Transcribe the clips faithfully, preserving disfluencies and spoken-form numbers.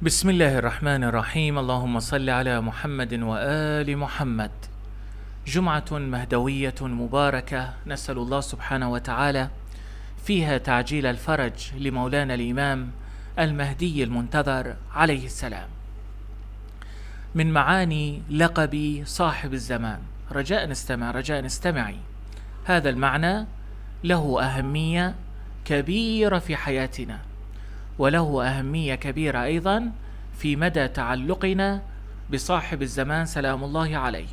بسم الله الرحمن الرحيم. اللهم صل على محمد وآل محمد. جمعة مهدوية مباركة نسأل الله سبحانه وتعالى فيها تعجيل الفرج لمولانا الإمام المهدي المنتظر عليه السلام. من معاني لقب صاحب الزمان، رجاء نستمع رجاء نستمعي، هذا المعنى له أهمية كبيرة في حياتنا، وله أهمية كبيرة أيضا في مدى تعلقنا بصاحب الزمان سلام الله عليه.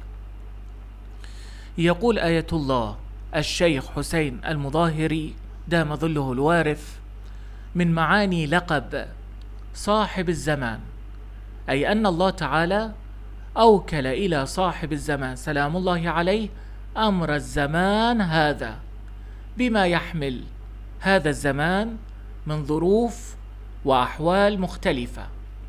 يقول آية الله الشيخ حسين المظاهري دام ظله الوارث: من معاني لقب صاحب الزمان أي أن الله تعالى أوكل إلى صاحب الزمان سلام الله عليه أمر الزمان هذا بما يحمل هذا الزمان من ظروف وأحوال مختلفة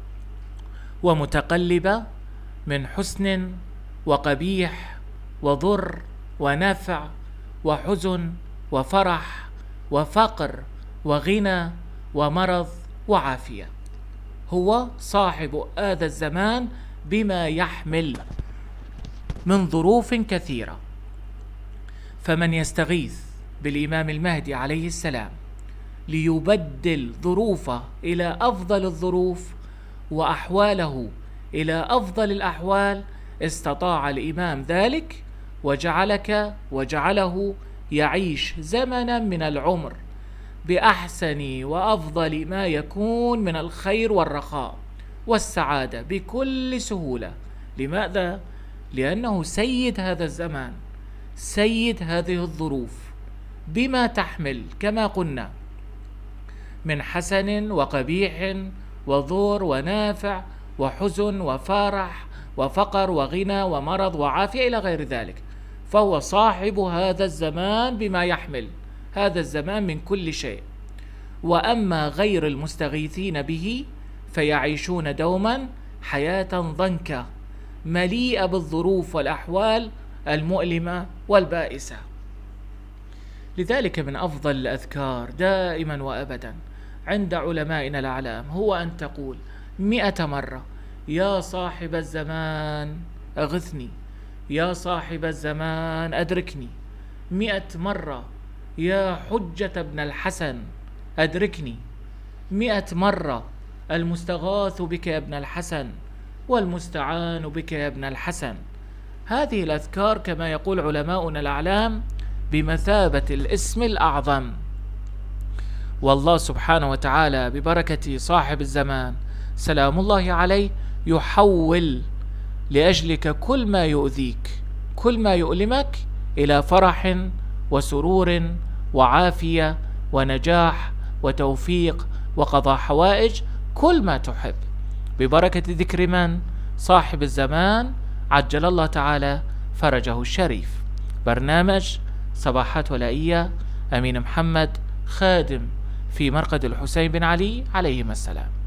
ومتقلبة، من حسن وقبيح وضر ونفع وحزن وفرح وفقر وغنى ومرض وعافية. هو صاحب هذا الزمان بما يحمل من ظروف كثيرة. فمن يستغيث بالإمام المهدي عليه السلام ليبدل ظروفه إلى أفضل الظروف وأحواله إلى أفضل الأحوال، استطاع الإمام ذلك وجعلك وجعله يعيش زمنا من العمر بأحسن وأفضل ما يكون من الخير والرخاء والسعادة بكل سهولة. لماذا؟ لأنه سيد هذا الزمان، سيد هذه الظروف بما تحمل كما قلنا من حسن وقبيح وضر ونافع وحزن وفرح وفقر وغنى ومرض وعافية إلى غير ذلك. فهو صاحب هذا الزمان بما يحمل هذا الزمان من كل شيء. وأما غير المستغيثين به فيعيشون دوما حياة ضنكة مليئة بالظروف والأحوال المؤلمة والبائسة. لذلك من أفضل الأذكار دائما وأبدا عند علمائنا الأعلام هو أن تقول مئة مرة: يا صاحب الزمان أغثني، يا صاحب الزمان أدركني. مئة مرة: يا حجة ابن الحسن أدركني. مئة مرة: المستغاث بك يا ابن الحسن والمستعان بك يا ابن الحسن. هذه الأذكار كما يقول علماؤنا الأعلام بمثابة الاسم الأعظم. والله سبحانه وتعالى ببركة صاحب الزمان سلام الله عليه يحول لأجلك كل ما يؤذيك، كل ما يؤلمك، إلى فرح وسرور وعافية ونجاح وتوفيق وقضاء حوائج، كل ما تحب ببركة ذكر من؟ صاحب الزمان عجل الله تعالى فرجه الشريف. برنامج صباحات ولائية، أمين محمد، خادم في مرقد الحسين بن علي عليهما السلام.